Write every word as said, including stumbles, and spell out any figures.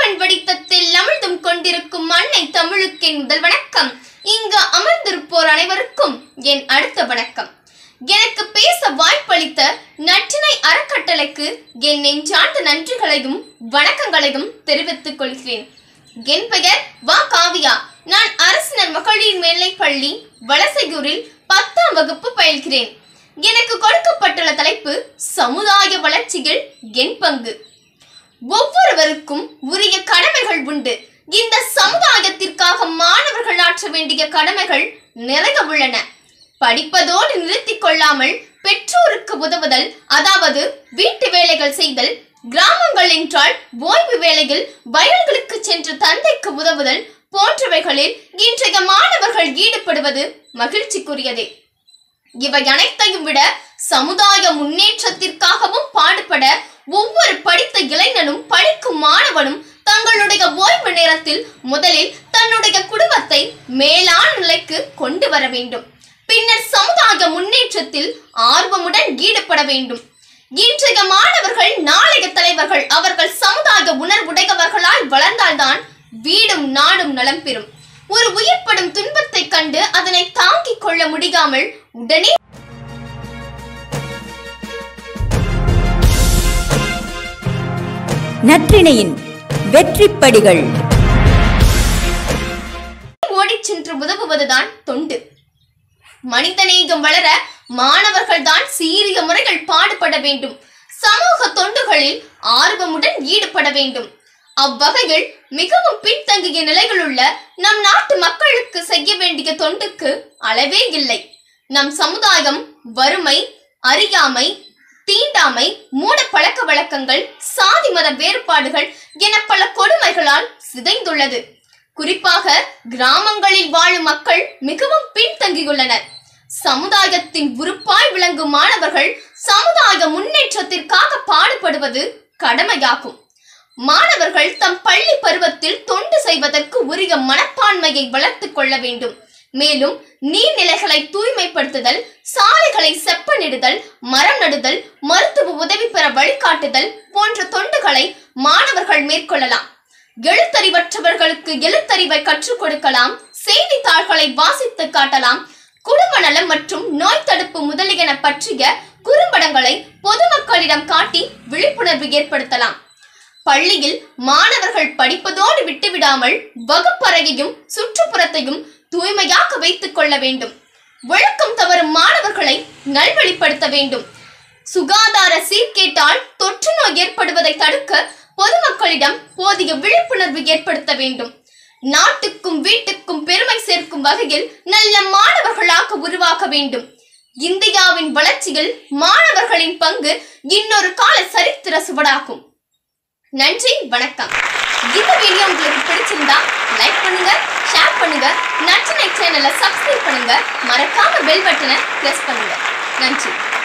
தமிழ் வடித்தத்தில் அமிழ்தும் கொண்டிருக்கும் அன்னை தமிழுக்கு முதல் வணக்கம். இங்கு அமர்ந்திருப்போர் அனைவருக்கும் என் அடுத்த வணக்கம். எனக்கு பேச வாய்ப்பளித்த நற்றினை அறக்கட்டளைக்கு என் நெஞ்சார்ந்த நன்றிகளையும் வணக்கங்களையும் தெரிவித்துக் கொள்கிறேன். என் பெயர் வா காவியா. நான் அரசினர் மகளிர் மேல்நிலைப் பள்ளி வலசையூரில் பத்தாம் வகுப்பு பயில்கிறேன். எனக்கு கொடுக்கப்பட்டுள்ள தலைப்பு சமுதாய வளர்ச்சியில் என் பங்கு. ஒவ்வொருவருக்கும் உரிய கடமைகள் உண்டு. இந்த சமுதாயத்திற்காக மாணவர்கள் ஆற்ற வேண்டிய கடமைகள் நிறைய உள்ளன. படிப்பதோடு நிறுத்திக் கொள்ளாமல் பெற்றோருக்கு உதவுதல், அதாவது வீட்டு வேலைகள் செய்தல், கிராமங்கள் என்றால் ஓய்வு வேளையில் வயல்களுக்கு சென்று தந்தைக்கு உதவுதல் போன்றவைகளில் இன்றைய மாணவர்கள் ஈடுபடுவது மகிழ்ச்சிக்குரியதே. இவை அனைத்தையும் விட சமுதாய முன்னேற்றத்திற்காகவும் பாடுபட ஒவ்வொரு படித்த இளைஞனும் படிக்கும் மாணவனும் தங்களுடைய ஓய்வு நேரத்தில் முதலில் தன்னுடைய குடும்பத்தை மேலான நிலைக்கு கொண்டு வர வேண்டும். பின்னர் சமுதாய முன்னேற்றத்தில் ஆர்வமுடன் ஈடுபட வேண்டும். இன்றைய மாணவர்கள் நாளைய தலைவர்கள். அவர்கள் சமுதாய உணர்வுடையவர்களாய் வளர்ந்தால்தான் வீடும் நாடும் நலம் பெறும். ஒரு உயிர்ப்படும் துன்பத்தை கண்டு அதனை தாங்கிக் கொள்ள முடியாமல் உடனே நற்றினையின் வெற்றிப்படிகள் ஓடிச் சென்று உதவுவதுதான் தொண்டு. மனிதநேயம் வளர மாணவர்கள் தான் சீரிய முறைகள் பாடுபட வேண்டும். சமூக தொண்டுகளில் ஆர்வமுடன் ஈடுபட வேண்டும். அவ்வகையில் மிகவும் பின்தங்கிய நிலையில் உள்ள நம் நாட்டு மக்களுக்கு செய்ய வேண்டிய தொண்டுக்கு அளவே இல்லை. நம் சமுதாயம் வறுமை, அறியாமை, தீண்டாமை, மூட பழக்க வழக்கங்கள், சாதி மத வேறுபாடுகள் என பல கொடுமைகளால் சிதைந்துள்ளது. குறிப்பாக கிராமங்களில் வாழும் மக்கள் மிகவும் பின்தங்கியுள்ளனர். சமுதாயத்தின் உறுப்பாய் விளங்கும் மாணவர்கள் சமுதாய முன்னேற்றத்திற்காக பாடுபடுவது கடமையாகும். மாணவர்கள் தம் பள்ளி பருவத்தில் தொண்டு செய்வதற்கு உரிய மனப்பான்மையை வளர்த்துக் கொள்ள வேண்டும். மேலும் நீர்நிலைகளை தூய்மைப்படுத்துதல், சாலைகளை செப்பனிடுதல், மரம் நடுதல், மருத்துவ உதவி பெற வழிகாட்டுதல் போன்ற தொண்டுகளை மாணவர்கள் மேற்கொள்ளலாம். எழுத்தறிவற்றவர்களுக்கு எழுத்தறிவை கற்றுக் கொடுக்கலாம். செய்தித்தாள்களை வாசித்து காட்டலாம். குடும்ப நலம் மற்றும் நோய் தடுப்பு முதலியன பற்றிய குறும்படங்களை பொதுமக்களிடம் காட்டி விழிப்புணர்வு ஏற்படுத்தலாம். பள்ளியில் மாணவர்கள் படிப்பதோடு விட்டுவிடாமல் வகுப்பறையையும் சுற்றுப்புறத்தையும் தூய்மையாக வைத்துக் கொள்ள வேண்டும். ஒழுக்கம் தவறும் மாணவர்களை நல்வழிப்படுத்த வேண்டும். சுகாதார சீர்கேட்டால் தொற்று நோய் ஏற்படுவதை தடுக்க பொதுமக்களிடம் போதிய விழிப்புணர்வு ஏற்படுத்த வேண்டும். நாட்டுக்கும் வீட்டுக்கும் பெருமை சேர்க்கும் வகையில் நல்ல மாணவர்களாக உருவாக்க வேண்டும். இந்தியாவின் வளர்ச்சியில் மாணவர்களின் பங்கு இன்னொரு கால சரித்திர சுவடாகும். நன்றி, வணக்கம். இந்த வீடியோ உங்களுக்கு பிடிச்சிருந்தா லைக் பண்ணுங்க, ஷேர் பண்ணுங்க, நற்றினை சேனலை சப்ஸ்கிரைப் பண்ணுங்க, மறக்காம பெல் பட்டனை பிரஸ் பண்ணுங்க. நன்றி.